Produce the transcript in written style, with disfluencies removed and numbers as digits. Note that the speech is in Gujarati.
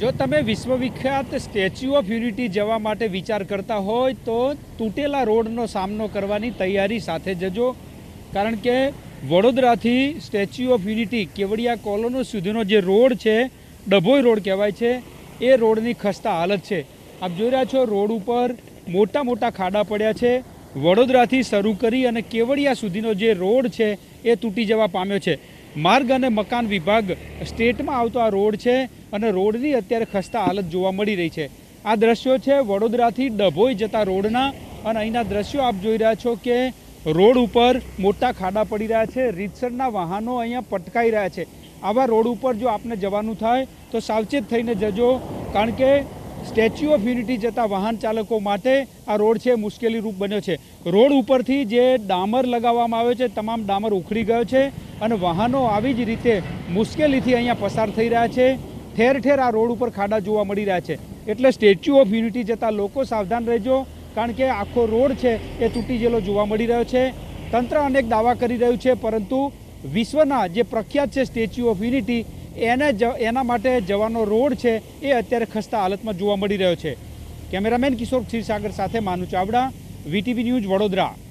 જો તમે વિશ્વવિખ્યાત સ્ટેચ્યુ ઓફ યુનિટી જવા માટે વિચાર કરતા હોય તો તૂટેલા રોડનો સામનો કરવાની તૈયારી સાથે જજો, કારણ કે વડોદરાથી સ્ટેચ્યુ ઓફ યુનિટી કેવડિયા કોલોનો સુધીનો જે રોડ છે, ડભોઈ રોડ કહેવાય છે, એ રોડની ખસ્તા હાલત છે। આપ જોઈ રહ્યા છો રોડ ઉપર મોટા મોટા ખાડા પડ્યા છે। વડોદરાથી શરૂ કરી અને કેવડિયા સુધીનો જે રોડ છે એ તૂટી જવા પામ્યો છે। માર્ગ અને મકાન વિભાગ સ્ટેટમાં આવતો આ રોડ છે અને રોડની અત્યારે ખસ્તા હાલત જોવા મળી રહી છે। આ દ્રશ્યો છે વડોદરાથી ડભોઈ જતા રોડના, અને અહીંના દ્રશ્યો આપ જોઈ રહ્યા છો કે રોડ ઉપર મોટા ખાડા પડી રહ્યા છે, રીતસરના વાહનો અહીંયા પટકાઈ રહ્યા છે। આવા રોડ ઉપર જો આપને જવાનું થાય તો સાવચેત થઈને જજો, કારણ કે સ્ટેચ્યુ ઓફ યુનિટી જતા વાહન ચાલકો માટે આ રોડ છે મુશ્કેલીરૂપ બન્યો છે। રોડ ઉપરથી જે ડામર લગાવવામાં આવ્યો છે, તમામ ડામર ઉખડી ગયો છે અને વાહનો આવી જ રીતે મુશ્કેલીથી અહીંયા પસાર થઈ રહ્યા છે। ઠેર ઠેર આ રોડ ઉપર ખાડા જોવા મળી રહ્યા છે, એટલે સ્ટેચ્યુ ઓફ યુનિટી જતા લોકો સાવધાન રહેજો, કારણ કે આખો રોડ છે એ તૂટી ગયેલો જોવા મળી રહ્યો છે। તંત્ર અનેક દાવા કરી રહ્યું છે, પરંતુ વિશ્વના જે પ્રખ્યાત છે સ્ટેચ્યુ ઓફ યુનિટી, એના માટે જવાનો રોડ છે એ અત્યારે ખસ્તા હાલતમાં જોવા મળી રહ્યો છે। કેમેરામેન કિશોર ક્ષીરસાગર સાથે માનુ ચાવડા, વીટીવી ન્યૂઝ, વડોદરા।